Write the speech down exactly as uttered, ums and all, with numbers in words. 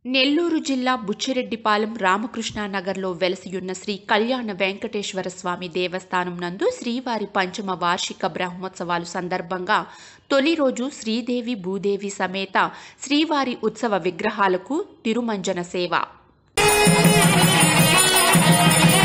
నెల్లూరు జిల్లా బుచ్చిరెడ్డిపాలెం రామకృష్ణానగర్లో వెలసియున్న శ్రీ కళ్యాణ వెంకటేశ్వర స్వామి దేవస్థానం నందు శ్రీవారి పంచమ వార్షిక బ్రహ్మోత్సవాలు సందర్భంగా తొలి రోజు శ్రీదేవి భూదేవి సమేత శ్రీవారి ఉత్సవ విగ్రహాలకు తిరుమంజన సేవ.